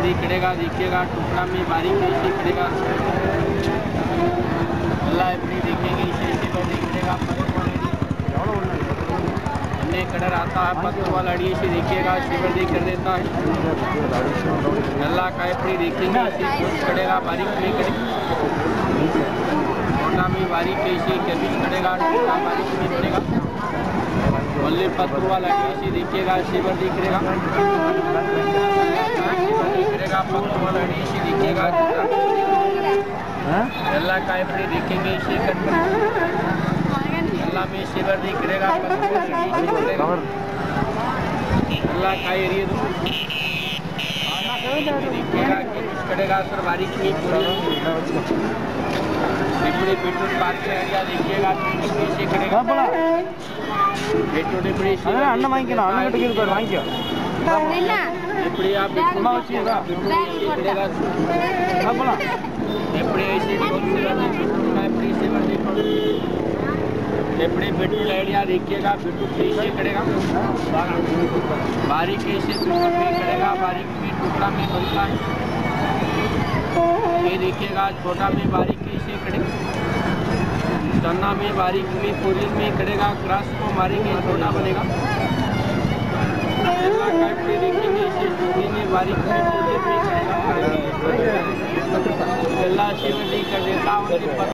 दी करेगा, देखिएगा टुकड़ा में बारीक ऐसे करेगा। अल्लाह अपनी देखेंगे इसे देख करेगा। अन्य कलर आता है पत्तों वाला अड़ी से देखिएगा, शिवर दी कर देता है। अल्लाह का अपनी देखेंगे इसे कुछ करेगा, बारीक में करेगा, छोटा में बारीक ऐसे गर्विश करेगा, टुकड़ा बारीक में करेगा। मल्ले पत्तों वाला अड़ी से देखिएगा, शिवर दी करेगा, पत्तों वाला अड़ी से देखिएगा। अल्लाह का अपनी देखेंगे इसे अल्लाह में शिवर दी करेगा, अल्लाह का एरिया देखिएगा कि कुछ करेगा सर बारीक में पूरी बिल्कुल बात एरिया देखिएगा कैसे करेगा। बेटोड़े से अन्न वांगिना अन्न कटिगिरु वांगियो ఇప్పుడు आप अम्मा వచ్చిందా करेगा बोला एपड़े ऐसे एपड़ी से वर्दी एपड़े पेट्रोल आइडिया देखिएगा, पेट्रोल कैसे करेगा, बारीक कैसे पेट्रोल करेगा, बारीक में टुकड़ा में बनता है। ये देखिएगा छोटा में बारीक कैसे करेगा, चन्ना में बारीक में पूरी में करेगा, क्रॉस को मारेंगे छोटा बनेगा। देखेंगे इसे चूड़ी में बारीक में पूरी में करेगा, अल्लाह शिव कर देता